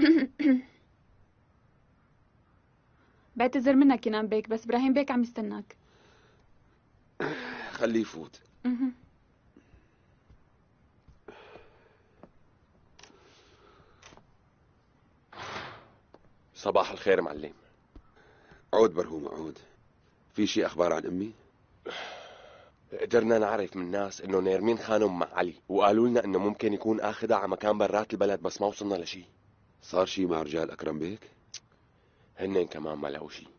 بعتذر منك كنان بيك، بس ابراهيم بيك عم يستناك. خليه يفوت. صباح الخير معلم. عود برهوم عود. في شي اخبار عن امي؟ قدرنا نعرف من ناس انه نيرمين خانم مع علي، وقالوا لنا انه ممكن يكون اخذها على مكان برات البلد، بس ما وصلنا لشي. صار شي مع رجال اكرم بيك؟ هنن كمان ما لقوا شي.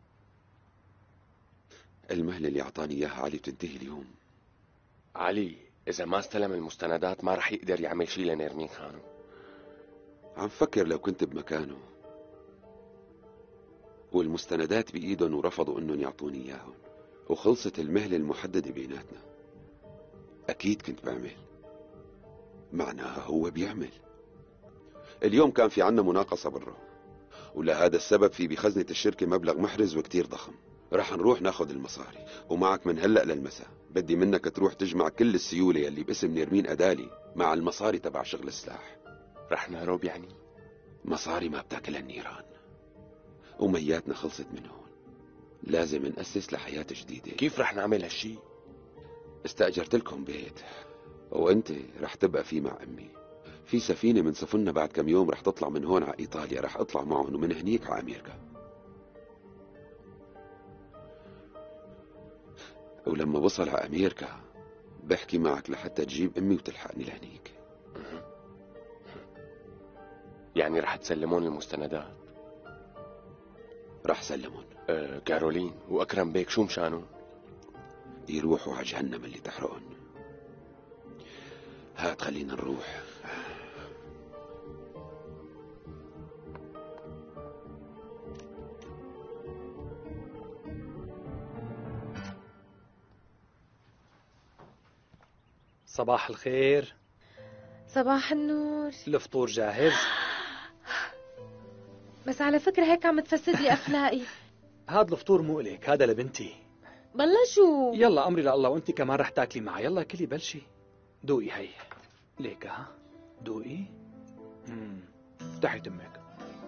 المهلة اللي اعطاني اياها علي بتنتهي اليوم. علي اذا ما استلم المستندات ما رح يقدر يعمل شي لنيرمين خانم. عم فكر لو كنت بمكانه والمستندات بإيدهم ورفضوا انهم يعطوني اياهم وخلصت المهلة المحددة بيناتنا، اكيد كنت بعمل. معناها هو بيعمل. اليوم كان في عنا مناقصة برا، ولهذا السبب في بخزنة الشركة مبلغ محرز وكتير ضخم. رح نروح ناخذ المصاري، ومعك من هلأ للمساء. بدي منك تروح تجمع كل السيولة يلي باسم نيرمين أدالي مع المصاري تبع شغل السلاح. رح نهرب يعني؟ مصاري ما بتاكلها النيران، ومياتنا خلصت من هون. لازم نأسس لحياة جديدة. كيف رح نعمل هالشي؟ استأجرت لكم بيت، وانت رح تبقى فيه مع امي. في سفينة من سفننا بعد كم يوم رح تطلع من هون على ايطاليا، رح اطلع معهم ومن هنيك على امريكا. ولما بوصل على امريكا بحكي معك لحتى تجيب امي وتلحقني لهنيك. يعني رح تسلمون المستندات؟ رح سلمون. كارولين واكرم بيك شو مشانون؟ يروحوا على جهنم اللي تحرقن. هات خلينا نروح. صباح الخير. صباح النور. الفطور جاهز؟ بس على فكرة هيك عم تفسد لي أخلاقي. هذا الفطور مو إليك، هذا لبنتي. بالله شو؟ يلا أمري لله، وأنت كمان رح تاكلي معي. يلا كلي بلشي. دوقي هي ليك. ها دوقي. افتحي تمك.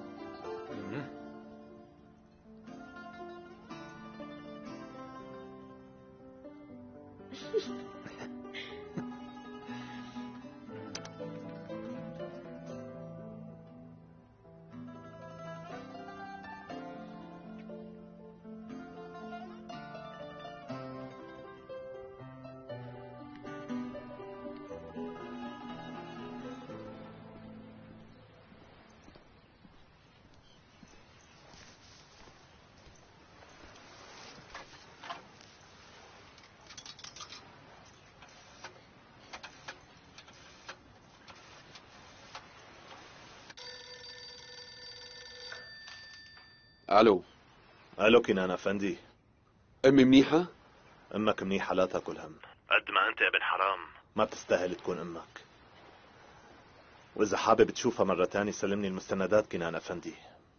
الو. الو كنان افندي. امي منيحة؟ امك منيحة لا تاكل هم. قد ما انت ابن حرام ما بتستاهل تكون امك. واذا حابب تشوفها مرة تانية سلمني المستندات كنان افندي.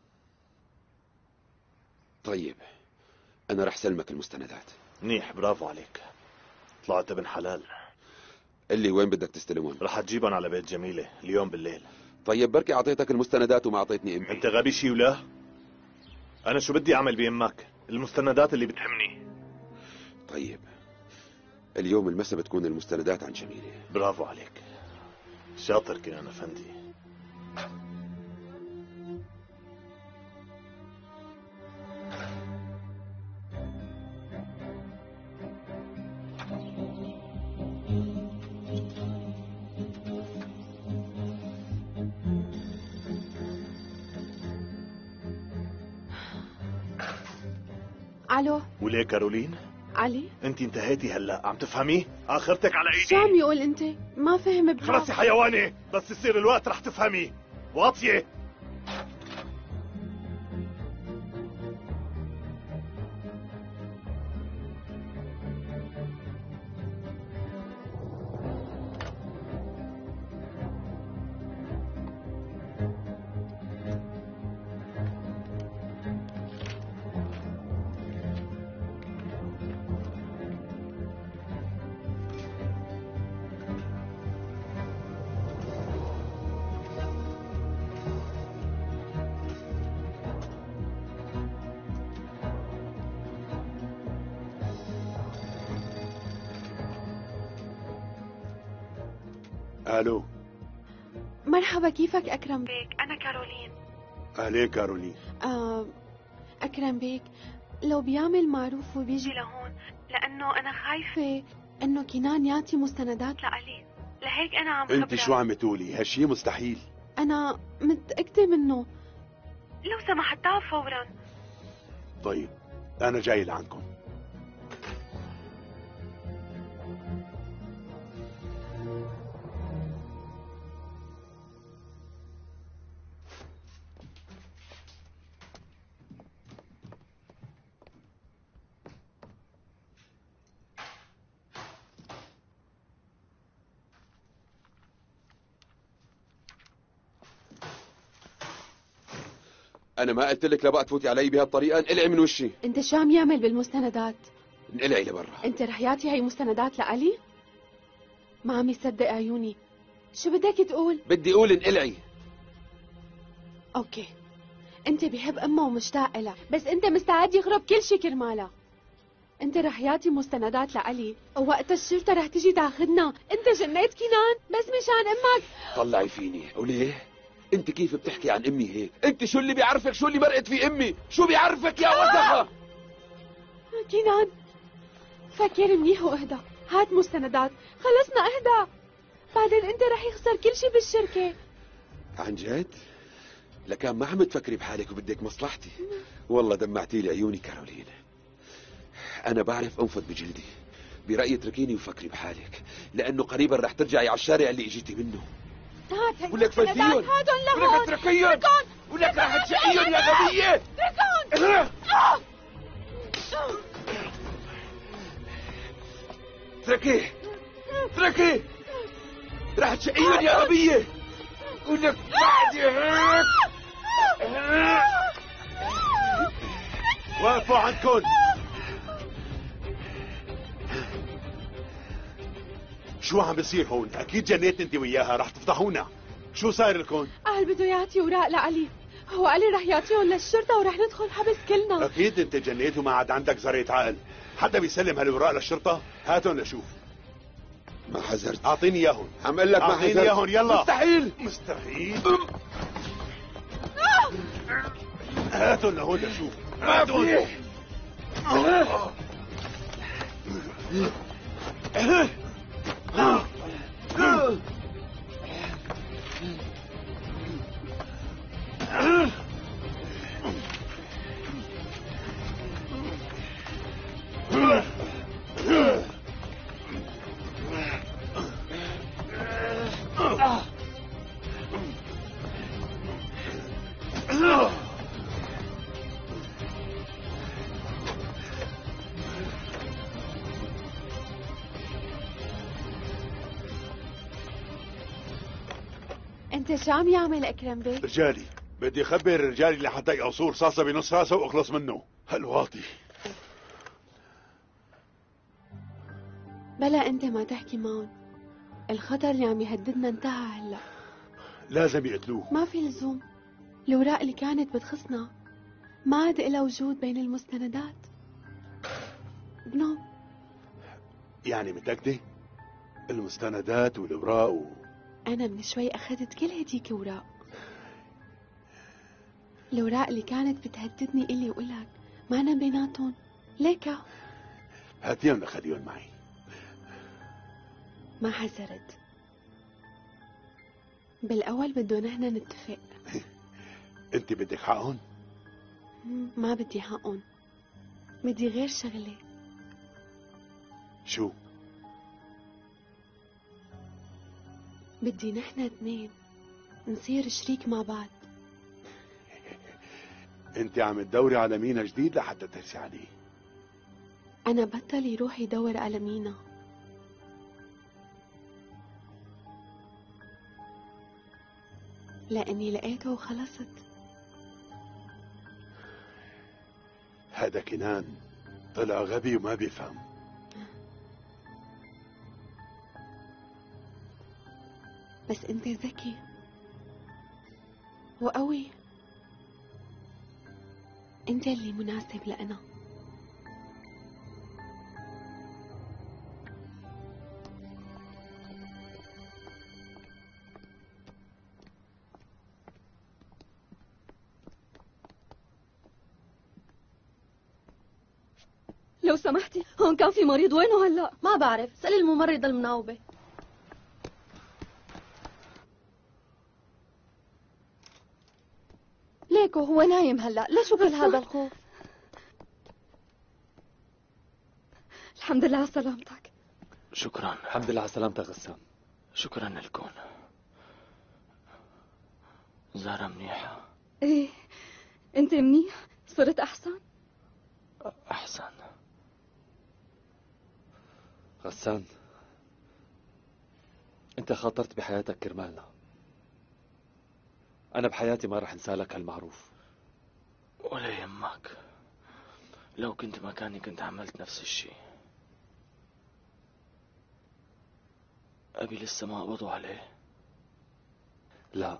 طيب انا رح سلمك المستندات. منيح، برافو عليك، طلعت ابن حلال. اللي وين بدك تستلمون؟ رح تجيبهم على بيت جميلة اليوم بالليل. طيب بركي اعطيتك المستندات وما اعطيتني امي. انت غبي شي ولا؟ انا شو بدي اعمل بامك؟ المستندات اللي بتهمني. طيب اليوم المساء بتكون المستندات عن جميلة. برافو عليك، شاطر كنان افندي. الو. وليه كارولين؟ علي انت انتهيتي هلا، عم تفهمي؟ اخرتك على ايدي. شو عم يقول انت؟ ما فهم خلص يا حيواني، بس يصير الوقت رح تفهمي. واطية. الو. مرحبا، كيفك أكرم بيك؟ أنا كارولين. اهلين كارولين. أكرم بيك، لو بيعمل معروف وبيجي لهون، لأنه أنا خايفة إنه كنان يعطي مستندات لألي، لهيك أنا عم انت خبرك. شو عم تقولي؟ هالشي مستحيل. أنا متأكدة منه. لو سمحت تعال فورا. طيب انا جاي لعندكم. انا ما قلت لك لا بقى تفوتي علي بهالطريقه؟ انقلعي من وشي. أنت شو عم يعمل بالمستندات؟ انقلعي لبرا. أنت رح يعطي هاي مستندات لألي؟ ما عم يصدق عيوني. شو بدك تقول؟ بدي اقول انقلعي. اوكي، انت بحب امها ومشتاق لها، بس انت مستعد يخرب كل شي كرمالها. انت رح يعطي مستندات لألي، ووقت الشرطة رح تجي تاخذنا. انت جنيت كنان بس مشان امك. طلعي فيني. وليه؟ انت كيف بتحكي عن امي هيك؟ انت شو اللي بيعرفك شو اللي مرقت في امي؟ شو بيعرفك يا وسخة؟ كنان، فكر منيح واهدى. هات مستندات، خلصنا اهدى. بعدين انت رح يخسر كل شي بالشركة. عن جد؟ لكان ما عم تفكري بحالك وبدك مصلحتي. والله دمعتي لي عيوني كارولين. انا بعرف انفض بجلدي. برأيي اتركيني وفكري بحالك، لانه قريبا رح ترجعي على الشارع اللي اجيتي منه. هات هي ولك فزيون، هاتهم لهون. ولك اتركيهم، ولك راح تشقيهم يا غبية. اتركيه، اتركيه، راح تشقيهم يا غبية. ولك بعدي هيك. وقفوا عندكم. شو عم بيصير هون؟ اكيد جنيت انت وياها، رح تفضحونا. شو صاير لكم؟ قال بده يعطي اوراق لألي. هو قال لي رح يعطيهم للشرطة ورح ندخل حبس كلنا. اكيد انت جنيت وما عاد عندك ذرية عقل. حدا بيسلم هالاوراق للشرطة؟ هاتهم لشوف. ما حذرت. اعطيني اياهم. عم اقول لك ما اعطيني حذرت. اياهم يلا. مستحيل. مستحيل. هاتهم لهون لشوف. ما في. انت شو عم يعمل اكرم بيك؟ رجالي بدي اخبر رجالي لحتى يقصوا رصاصة بنص راسه واخلص منه. هالواطي. بلا انت ما تحكي معهم. الخطر اللي عم يهددنا انتهى هلا. لازم يقتلوه. ما في لزوم. الاوراق اللي كانت بتخصنا ما عاد لها وجود بين المستندات. بنو. يعني متأكدة؟ المستندات والاوراق انا من شوي اخذت كل هديك اوراق. الاوراق اللي كانت بتهددني الي وإلك ما أنا بيناتهم. ليكا هاتيهم خليهم معي. ما حذرت. بالاول بدو نحن نتفق. انت بدك حقهم؟ ما بدي حقهم، بدي غير شغله. شو؟ بدي نحن اثنين نصير شريك مع بعض. انت عم تدوري على مينا جديد لحتى ترسي عليه. انا بطل يروح يدور على مينا. لاني لقيته وخلصت. هذا كنان طلع غبي وما بيفهم. بس انت ذكي وقوي. انت اللي مناسب لأنا. لو سمحتي، هون كان في مريض، وينه هلا؟ ما بعرف، سألي الممرضة المناوبة. ليكو هو نايم هلا، ليش كل هذا الخوف؟ الحمد لله على سلامتك. شكرا. الحمد لله على سلامتك غسان. شكرا لكم. زهرة منيحة؟ ايه، انت منيح؟ صرت احسن؟ أحسن. غسان، انت خاطرت بحياتك كرمالنا. انا بحياتي ما رح انسالك هالمعروف. ولا يهمك، لو كنت مكاني كنت عملت نفس الشيء. أبي لسه ما قبضوا عليه؟ لا.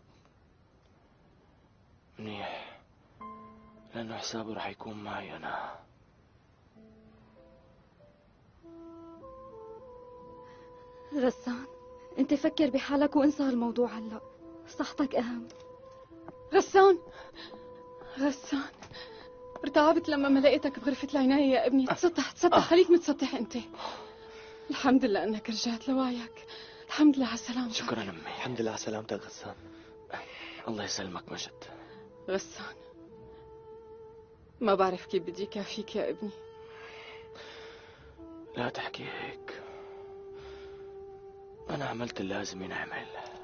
منيح، لأنه حسابه رح يكون معي أنا. غسان، انت فكر بحالك وانسى هالموضوع هلا، صحتك اهم. غسان، غسان، ارتعبت لما ما لقيتك بغرفة العناية يا ابني. تسطح خليك متسطح انت. الحمد لله انك رجعت لوعيك. الحمد لله على سلامتك. شكرا أمي. الحمد لله على سلامتك غسان. الله يسلمك مجد. غسان، ما بعرف كيف بدي كافيك يا ابني. لا تحكي هيك، أنا عملت اللازم ينعمل.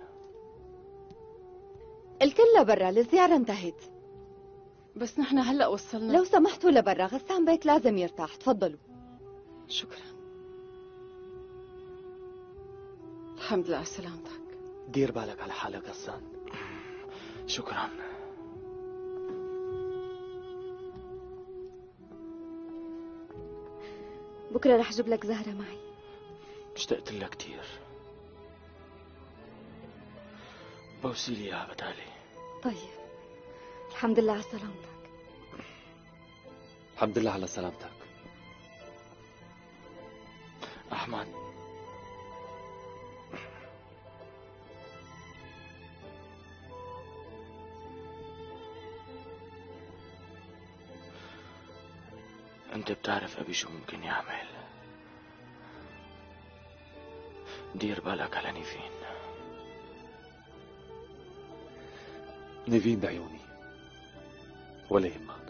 الكل لبرا، الزيارة انتهت. بس نحن هلأ وصلنا. لو سمحتوا لبرا، غسان بيك لازم يرتاح، تفضلوا. شكرا. الحمد لله على سلامتك. دير بالك على حالك غسان. شكرا. بكرة رح جيب لك زهرة معي. اشتقت لها كتير. بوصيلي اياها بدالي. طيب، الحمد لله على سلامتك. الحمد لله على سلامتك. أحمد، أنت بتعرف أبي شو ممكن يعمل. دير بالك على نيفين. نيفين بعيوني، ولا يهمك.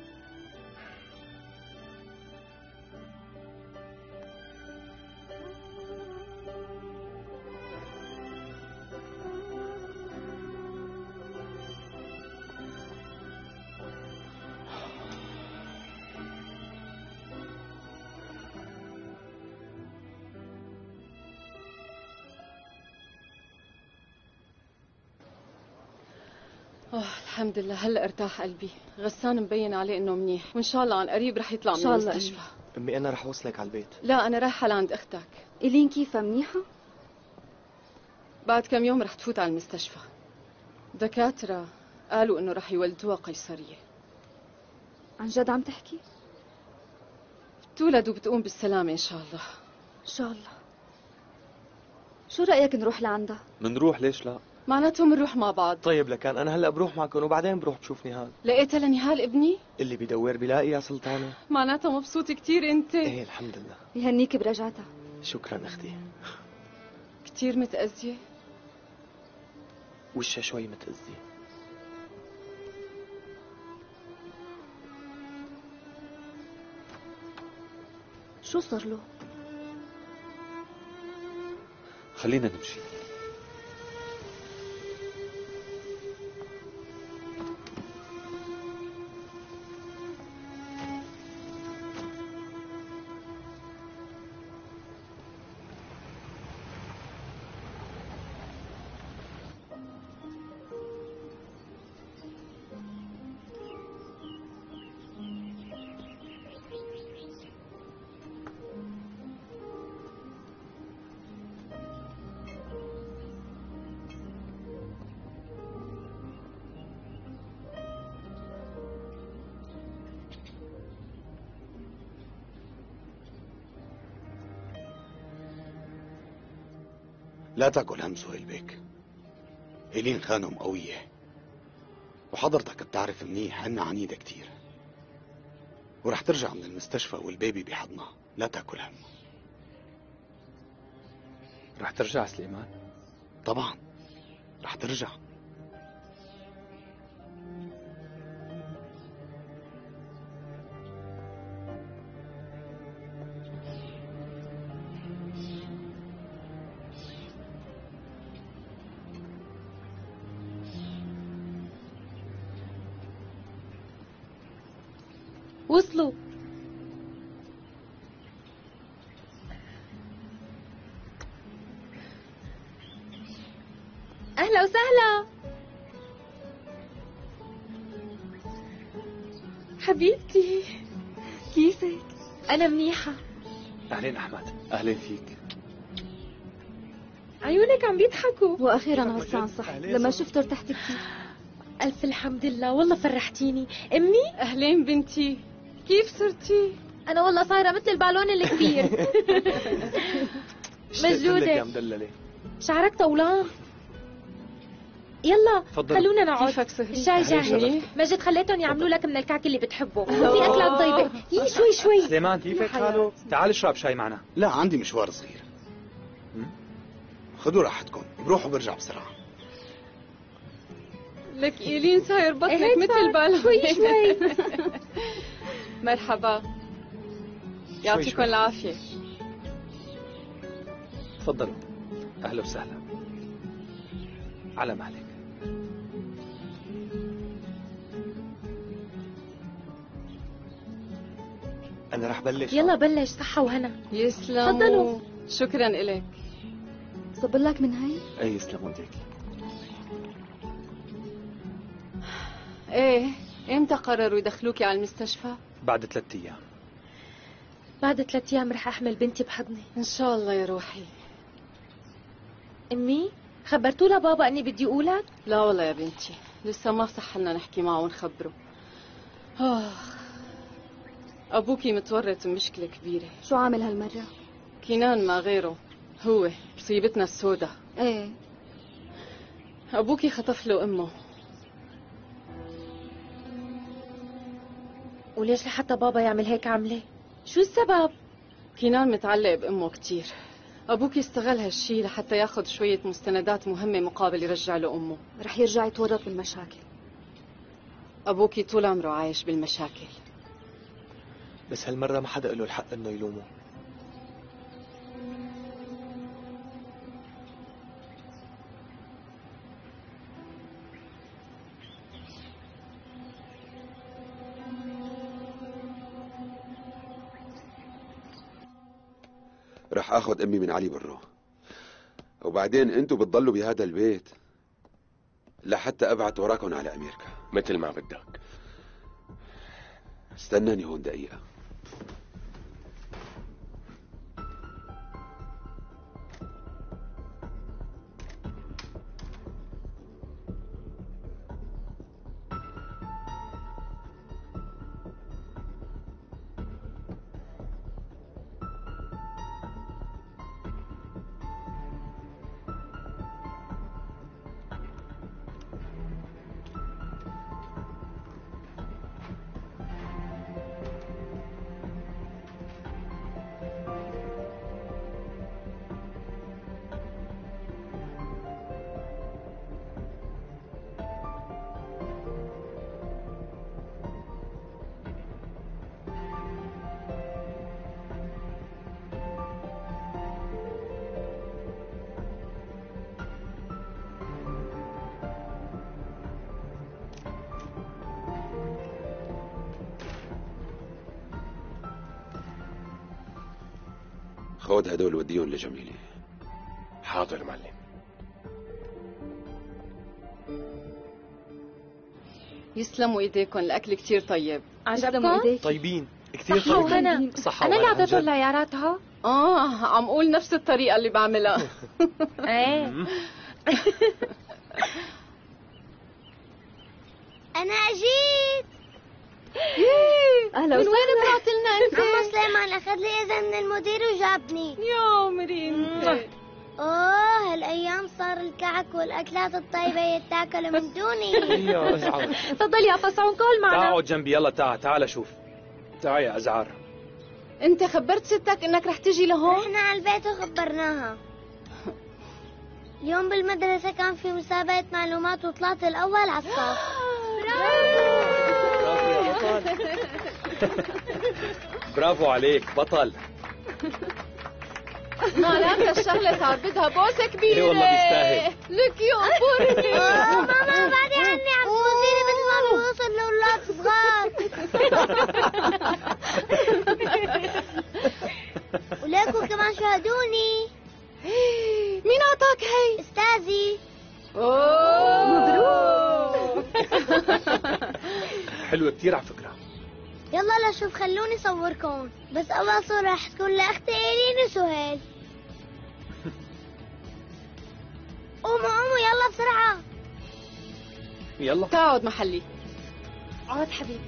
الحمد لله هلا ارتاح قلبي. غسان مبين عليه انه منيح، وان شاء الله عن قريب رح يطلع من المستشفى. امي انا رح اوصلك على البيت. لا، انا رايحه لعند اختك. إلين كيفها، منيحة؟ بعد كم يوم رح تفوت على المستشفى. دكاتره قالوا انه رح يولدوها قيصريه. عن جد عم تحكي؟ بتولد وبتقوم بالسلامه ان شاء الله. ان شاء الله. شو رأيك نروح لعندها؟ منروح، ليش لا؟ معناته منروح مع بعض. طيب لكان انا هلا بروح معكم وبعدين بروح بشوف نهال. لقيتها لنهال ابني؟ اللي بدور بلاقي يا سلطانة. معناته مبسوط كتير انت. ايه الحمد لله. يهنيك برجعتها. شكرا اختي. كتير متأذية؟ وشها شوي متأذي. شو صار له؟ خلينا نمشي. لا تاكل هم سهيل بيك. إيلين خانم قوية، وحضرتك بتعرف منيح إنها عنيدة كتير، ورح ترجع من المستشفى والبيبي بحضنها، لا تاكل هم. رح ترجع سليمان؟ طبعا رح ترجع. وصلوا. أهلا وسهلا حبيبتي، كيفك؟ أنا منيحة. أهلين أحمد. أهلين فيك. عيونك عم بيضحكوا. وأخيرا غسان صحي، لما شفته ارتحت كثير. ألف الحمد لله، والله فرحتيني. أمي أهلين بنتي، كيف صرتي؟ أنا والله صايرة مثل البالون الكبير. مجودة يا مدللة. شعرك طولان. يلا تفضل. خلونا نقعد. كيفك سهري؟ الشاي جاهز. مجد خليتهم يعملوا لك من الكعك اللي بتحبه. في أكلات طيبة. يي شوي شوي. سليمان كيفك حاله؟ تعال اشرب شاي معنا. لا عندي مشوار صغير. خذوا راحتكم، بروح وبرجع بسرعة. لك إيلين صاير بطنك إيه مثل صار. البالون. شوي شوي. مرحبا، يعطيكم شوي. العافية. تفضلوا. أهلا وسهلا. على مهلك. أنا رح بلش. يلا بلش. صحة وهنا. يسلموا. تفضلوا. شكرا إلك. صب لك من هاي؟ أي يسلموا ايديكي. ايه، امتى قرروا يدخلوكي على المستشفى؟ بعد 3 أيام. بعد 3 أيام رح أحمل بنتي بحضني. ان شاء الله يا روحي. أمي خبرتوا لبابا أني بدي أولد؟ لا والله يا بنتي، لسه ما صح لنا نحكي معه ونخبره. أبوكي متورط بمشكلة كبيرة. شو عامل هالمرة؟ كنان ما غيره، هو مصيبتنا السوداء. ايه. أبوكي خطف له أمه. وليش لحتى بابا يعمل هيك عملة؟ شو السبب؟ كنان متعلق بأمه كتير. أبوكي استغل هالشي لحتى ياخد شوية مستندات مهمة مقابل يرجع له أمه. رح يرجع يتورط بالمشاكل. أبوكي طول عمره عايش بالمشاكل. بس هالمرة ما حدا له الحق إنه يلومه. رح اخذ امي من علي برو، وبعدين انتوا بتضلوا بهذا البيت لحتى ابعت وراكم على امريكا. مثل ما بدك. استناني هون دقيقة. خود هدول وديهم لجميلة. حاضر معلم. يسلموا ايديكم، الاكل كتير طيب. عجبكم؟ طيبين كثير. صحة وهنا. أنا اللي أعطيتهم العياراتها. عم قول نفس الطريقة اللي بعملها. ايه. أنا أجيت. أهلا من وسهلا. وين طلعت لنا أنت؟ عمو سليمان أخذ لي إذن من المدير وجابني. يا عمري انت. هالأيام صار الكعك والأكلات الطيبة يتاكلوا من دوني. يا اسعد. تفضل يا فصعون كل معنا. تعال جنبي. يلا تعال شوف. تعي يا أزعار. انت خبرت ستك انك رح تجي لهون؟ رحنا على البيت وخبرناها. اليوم بالمدرسة كان في مسابقة معلومات وطلعت الأول على الصف. برافو يا بطل. برافو عليك بطل. معناتها الشغلة صار بدها بوسة كبيرة. ايه والله بيستاهل. لك يا أمورني. ماما بعدي عني عم تبصيني مثل ما بوصل لأولاد صغار. وليكوا كمان شاهدوني. مين أعطاك هي؟ أستاذي. مبروك. حلوة كتير على فكرة. يلا لشوف خلوني صوركم، بس أول صورة رح تكون لأختي إيرين وسهيل. قوموا يلا بسرعة. يلا تقعد محلي. اقعد حبيبي.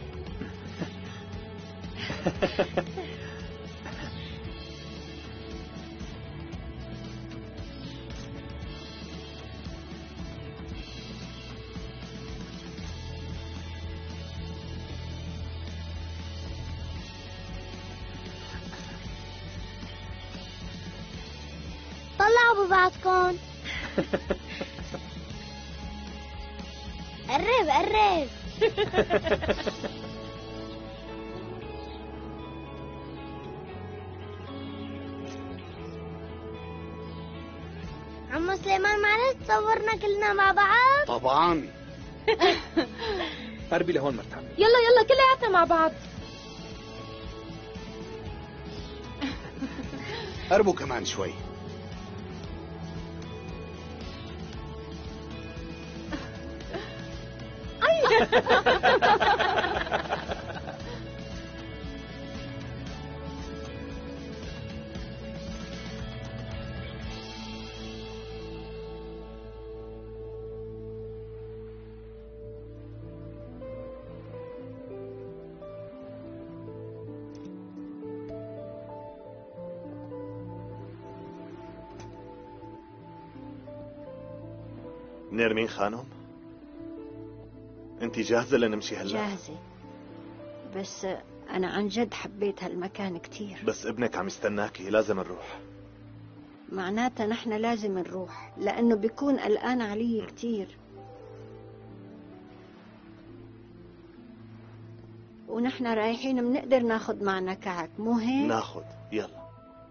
طلعوا ببعضكم. قرب. عمو سليمان معلش تصورنا كلنا مع بعض. طبعا. قربي لهون مرتاح. يلا كلياتنا مع بعض. قربوا كمان شوي. نيرمين خانم، انت جاهزة لنمشي هلا؟ جاهزة، بس أنا عن جد حبيت هالمكان كتير. بس ابنك عم يستناكي، لازم نروح. معناتها نحن لازم نروح، لأنه بيكون قلقان علي كتير. ونحن رايحين بنقدر ناخد معنا كعك، مو هيك؟ ناخد، يلا.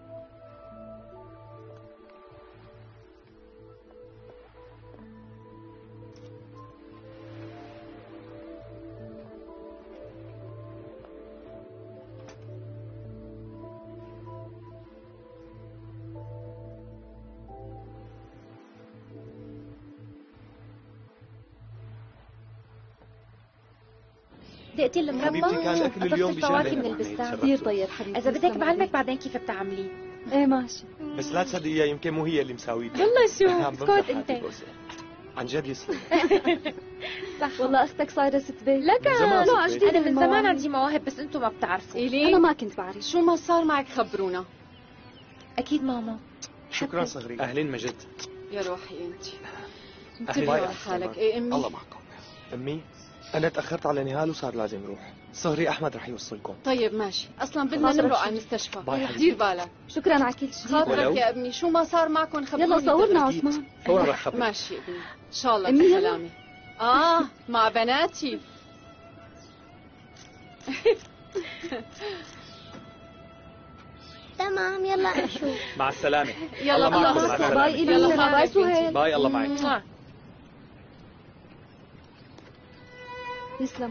دقتي المربى؟ حبيبتي كان أكل اليوم الفواكه من بجنبك. البستان. كثير طيب حبيبي. إذا بدك بعلمك بعدين كيف بتعمليه. ايه ماشي. بس لا تصدقيها، يمكن مو هي اللي مساويتها. والله شو؟ عم اسكت بمزح انت. حالي بوسة. عن جد يسلم. صح والله اختك صايره ست بيت. لك من زمان لا ست انا بيت. من زمان عندي مواهب بس انتم ما بتعرفوا. إيلي انا ما كنت بعرف. شو ما صار معك خبرونا. اكيد ماما. شكرا صغري. أهلين مجد. يا روحي انت. أهلين. انتبهي لحالك. ايه امي. الله معكم. أمي أنا تأخرت على نهال وصار لازم أروح. صهري أحمد رح يوصلكم. طيب ماشي، اصلا بدنا خاطرك نروح شو؟ على المستشفى. باي حبيبتي. دير بالك. شكرا على كل شيء. خاطرك ولو. يا ابني، شو ما صار معكم خبروني. يلا صورنا دغري. عثمان. فورا رح خبرك. ماشي يا ابني، ان شاء الله أمي يلا. بسلامة. مع بناتي. تمام يلا نشوف. مع السلامة. يلا الله معكم. الله مع يسلمك. السلامة. باي إلي. يلا باي خاطرك سهيل. بنتي. باي الله معك. يسلم.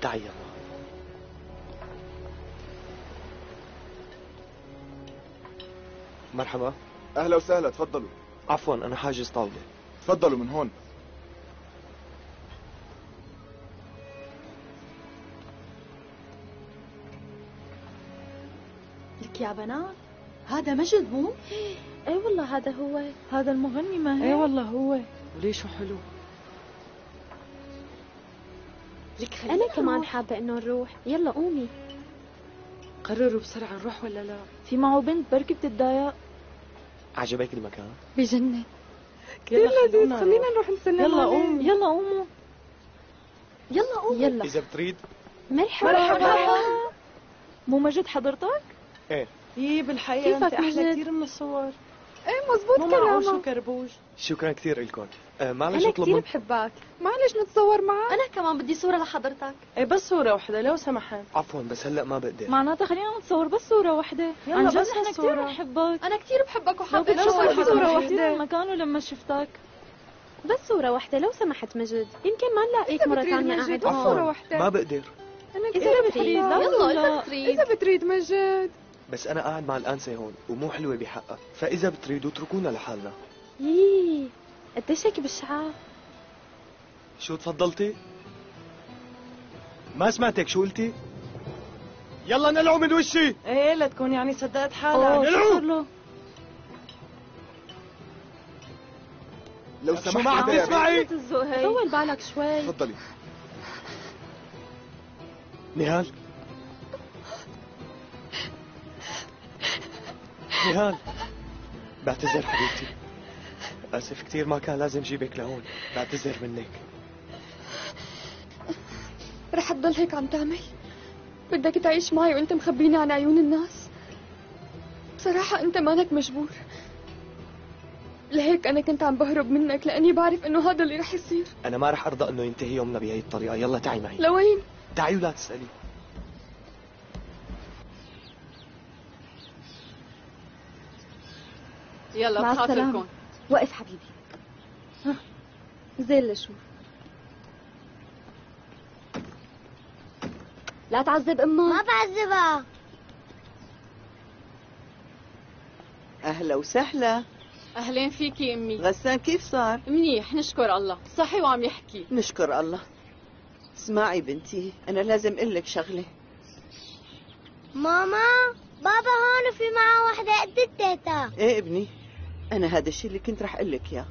تعي يما. مرحبا. اهلا وسهلا، تفضلوا. عفوا انا حاجز طاولة. تفضلوا من هون. لك يا بنات، هذا مجد مو؟ اي والله هذا هو. هذا المغني ما هي؟ اي والله هو. وليش حلو. لك انا كمان حابة انه نروح. يلا قومي. قرروا بسرعة نروح ولا لا؟ في معه بنت بركي بتتضايق. عجبك المكان؟ بجنن. كثير لذيذ، خلينا نروح نسلم يلا عليه. قوموا يلا قوموا يلا قومي. يلا. إذا بتريد. مرحبا. مو مجد حضرتك؟ ايه. ايه بالحقيقة انت كيفك احلى مجد؟ كثير من الصور. ايه مزبوط مو معقول كلامك. شو كربوج. شكرا كثير لكم. معلش انا اطلب كثير من... بحبك. معلش نتصور معك. أنا كمان بدي صورة لحضرتك. ايه بس صورة واحدة لو سمحت. عفوا بس هلا ما بقدر. معناتها خلينا نتصور بس صورة واحدة. يلا عن جد بس نحن هالصورة. كثير بنحبك. أنا كثير بحبك لو وحابة كنت شفتك صورة كثير واحدة. من مكانه لما شفتك. بس صورة واحدة لو سمحت مجد، يمكن ما نلاقيك مرة ثانية قاعد بس صورة واحدة. ما بقدر. انا إذا كثير بتريد. بحبك. يلا إذا بتريد. اذا بتريد مجد. بس انا قاعد مع الانسة هون ومو حلوة بحقها، فاذا بتريدوا اتركونا لحالنا. يي قديش هيك بالشعار؟ شو تفضلتي؟ ما سمعتك شو قلتي؟ يلا نلعو من وشي. ايه لا تكون يعني صدقت حالك. نلعو. لو شو سمحت ما عم انت يا تسمعي؟ طول بالك شوي. تفضلي. نهال. نهال. بعتذر حبيبتي. اسف كثير، ما كان لازم جيبك لهون. بعتذر منك. رح تضل هيك عم تعمل؟ بدك تعيش معي وانت مخبيني عن عيون الناس؟ بصراحة انت مانك مجبور. لهيك انا كنت عم بهرب منك لاني بعرف انه هذا اللي رح يصير. انا ما رح ارضى انه ينتهي يومنا بهي الطريقة. يلا تعي معي. لوين؟ تعي ولا تسألي. يلا مع السلامة. بخاطركم. وقف حبيبي. ها زين لشوف. لا تعذب ما امك. بعذبها. أهلا وسهلا. اهلين فيكي امي. غسان كيف صار؟ منيح نشكر الله، صحي وعم يحكي. نشكر الله. اسمعي بنتي، أنا لازم أقول لك شغلة. ماما بابا هون وفي معه وحدة قد التيتا. إيه ابني، أنا هذا الشيء اللي كنت رح أقول لك إياه.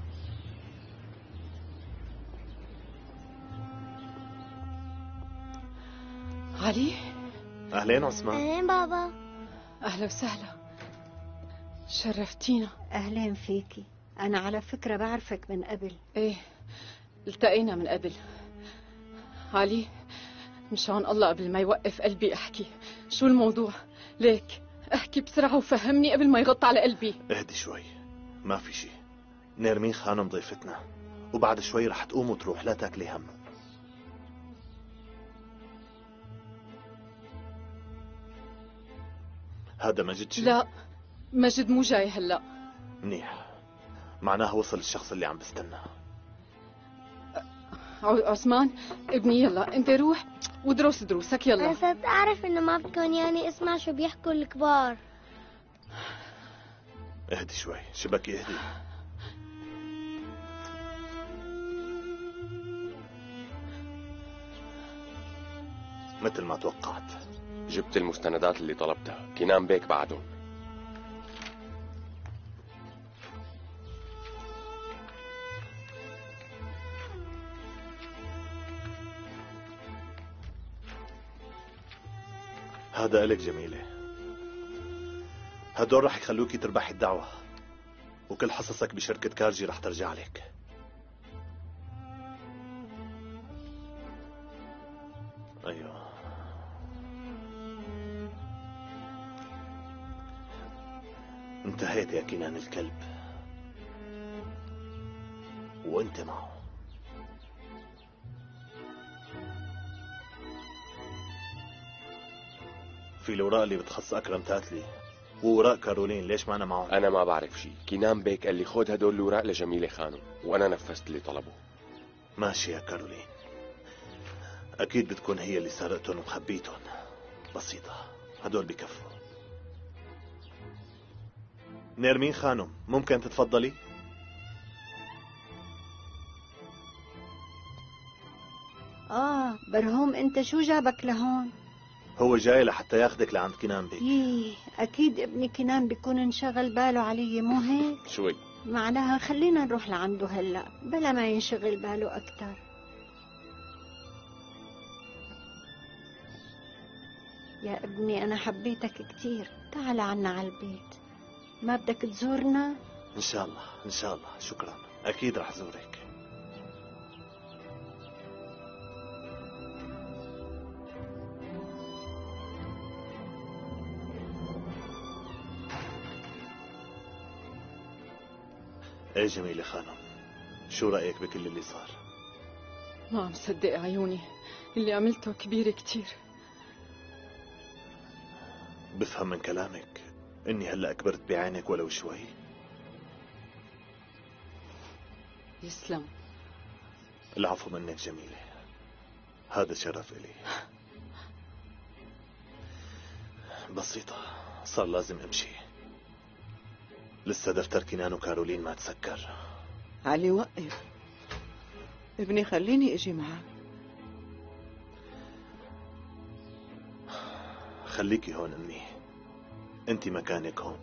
علي. اهلين عثمان. اهلين بابا. اهلا وسهلا. شرفتينا. أهلين فيكي. أنا على فكرة بعرفك من قبل. ايه التقينا من قبل. علي مشان الله قبل ما يوقف قلبي احكي، شو الموضوع؟ ليك احكي بسرعة وفهمني قبل ما يغط على قلبي. اهدي شوي، ما في شي. نيرمين خانم ضيفتنا، وبعد شوي رح تقوم وتروح، لا تاكلي هم. هذا مجد شي؟ لا مجد مو جاي هلا. منيح، معناه وصل الشخص اللي عم بستناه. عثمان ابني يلا انت روح ودرس دروسك يلا. انا صرت اعرف انه ما بدكم يعني اسمع شو بيحكوا الكبار. اهدي شوي، شبكي اهدي. مثل ما توقعت. جبت المستندات اللي طلبتها. كنان بيك بعدهم. هذا إلك جميلة. هدول رح يخلوكي تربحي الدعوة، وكل حصصك بشركة كارجي رح ترجع لك. أيوه. انتهيت يا كنان الكلب، وانت معه. في الأوراق اللي بتخص أكرم تاتلي ووراق كارولين، ليش ما أنا معهم؟ أنا ما بعرف شيء. كنان بيك قال لي خذ هدول الأوراق لجميلة خانم، وأنا نفذت اللي طلبه. ماشي يا كارولين. أكيد بتكون هي اللي سرقتهم ومخبيتهم. بسيطة، هدول بكفوا. نيرمين خانم، ممكن تتفضلي؟ برهوم انت شو جابك لهون؟ هو جاي لحتى ياخدك لعند كنان بيك. اكيد ابني كنان بيكون انشغل باله علي، مو هيك؟ شوي معناها خلينا نروح لعنده هلا بلا ما ينشغل باله اكثر. يا ابني انا حبيتك كثير، تعال عنا على البيت. ما بدك تزورنا؟ إن شاء الله إن شاء الله، شكرا، أكيد رح زورك. ايه جميلة خانم، شو رأيك بكل اللي صار؟ ما عم صدق عيوني، اللي عملته كبير كتير. بفهم من كلامك اني هلا كبرت بعينك ولو شوي. يسلم. العفو منك جميلة، هذا شرف إلي. بسيطة، صار لازم امشي، لسه دفتر كنان وكارولين ما تسكر. علي وقف ابني، خليني اجي معك. خليكي هون امي، انت مكانك هون.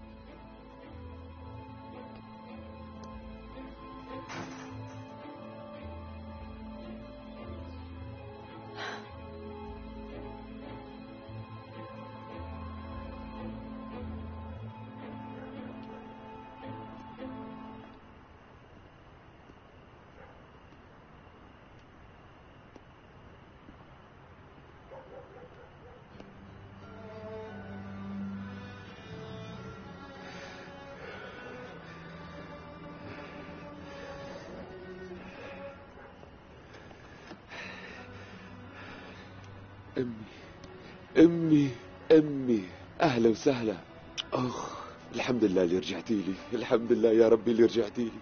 أمي أهلا وسهلا. الحمد لله اللي رجعتي لي، الحمد لله يا ربي اللي رجعتي لي.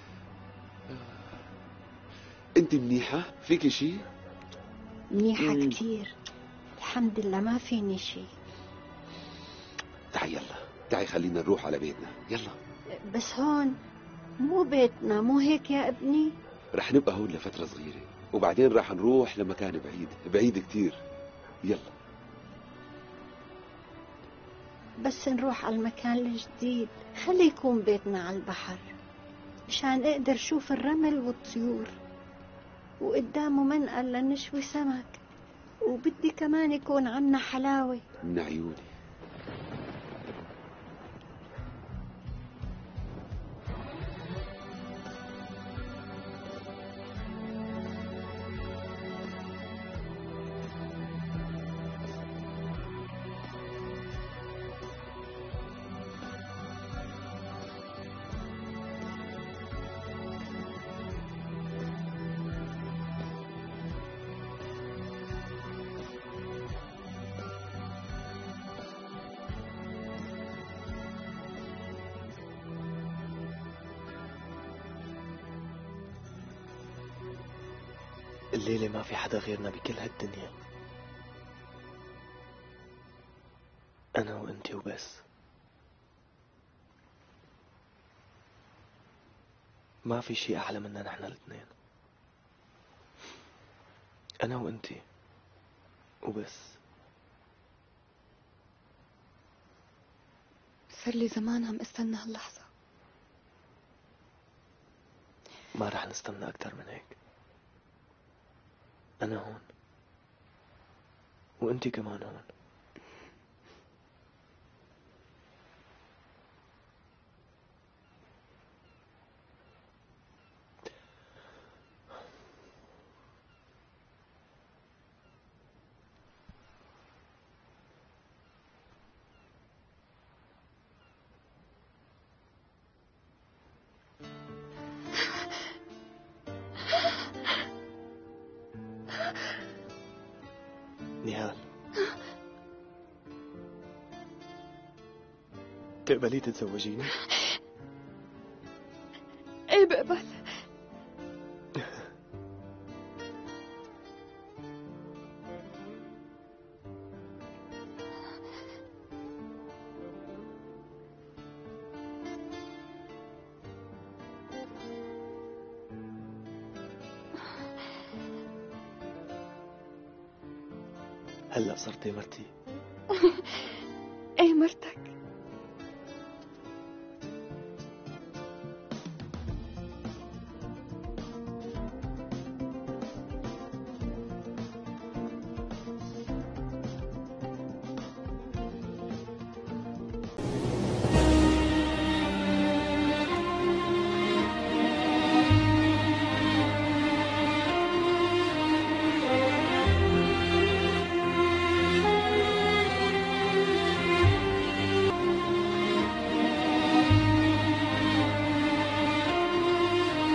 أنت منيحة؟ فيكي شيء؟ منيحة كتير الحمد لله، ما فيني شيء. تعي يلا، تعي خلينا نروح على بيتنا، يلا. بس هون مو بيتنا، مو هيك يا ابني؟ رح نبقى هون لفترة صغيرة وبعدين رح نروح لمكان بعيد كتير. يلا بس نروح على المكان الجديد، خلي يكون بيتنا على البحر مشان اقدر شوف الرمل والطيور، وقدامه منقل لنشوي سمك، وبدي كمان يكون عنا حلاوة. من عيوني. الليلة ما في حدا غيرنا بكل هالدنيا، أنا وأنتي وبس. ما في شي أحلى منا نحن الاثنين، أنا وأنتي وبس. صار لي زمان عم استنى هاللحظة. ما رح نستنى أكتر من هيك. أنا هون وأنتي كمان هون. نهال، تقبلي تتزوجيني؟ ايه بقبل. هلا صرتي مرتي؟ ايه مرتك.